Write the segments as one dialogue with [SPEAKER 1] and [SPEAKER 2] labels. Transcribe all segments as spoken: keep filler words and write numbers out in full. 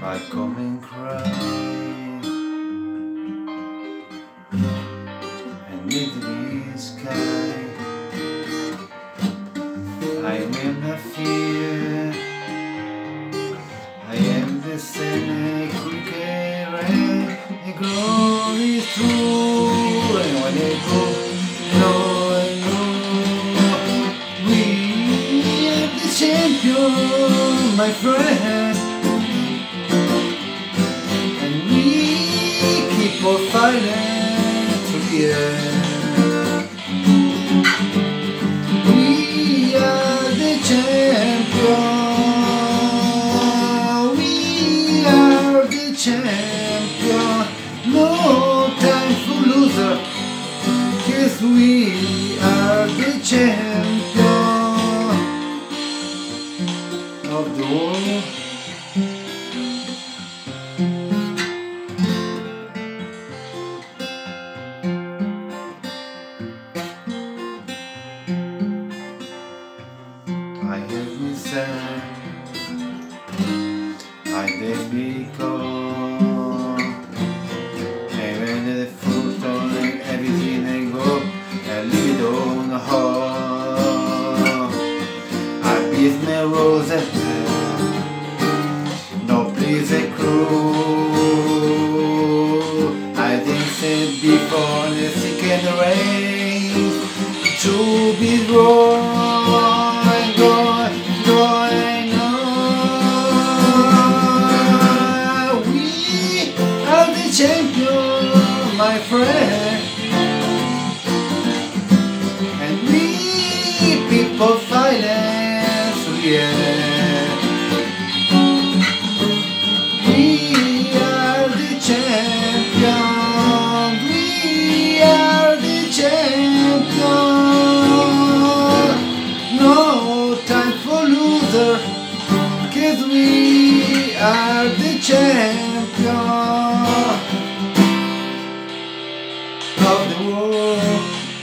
[SPEAKER 1] I come and cry and meet the sky. I am not fear, I am the same quicker and the glory is true. And when I go, no, I know we are the champion, my friend. And we keep on fighting to the end. We are the champion. We are the champion. No time for loser, 'cause we are the champion of the world. I have been sad, I did become, and when the fruit on everything I go, I leave it on the heart. I beat my rose at no please a crew. I didn't say before the sick and the rain to be wrong. Champion, my friend, and we people fighting through the end. We are the champion, we are the champion. No time for loser, 'cause we are the champion of the world.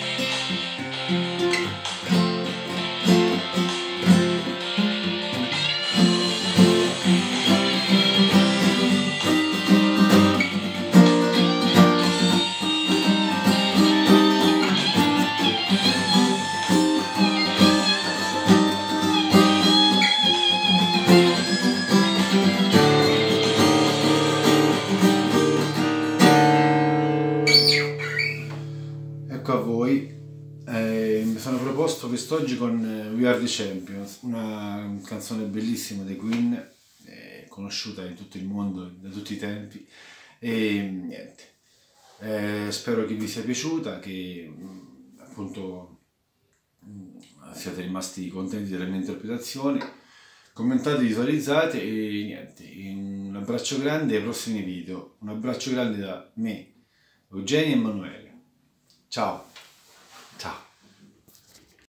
[SPEAKER 1] Ecco a voi, eh, mi sono proposto quest'oggi con We Are The Champions, una canzone bellissima dei Queen, eh, conosciuta in tutto il mondo, da tutti i tempi, e niente, eh, spero che vi sia piaciuta, che appunto siate rimasti contenti della mia interpretazione. Commentate, visualizzate e niente, un abbraccio grande ai prossimi video, un abbraccio grande da me, Eugenio e Emanuele. Ciao, ciao.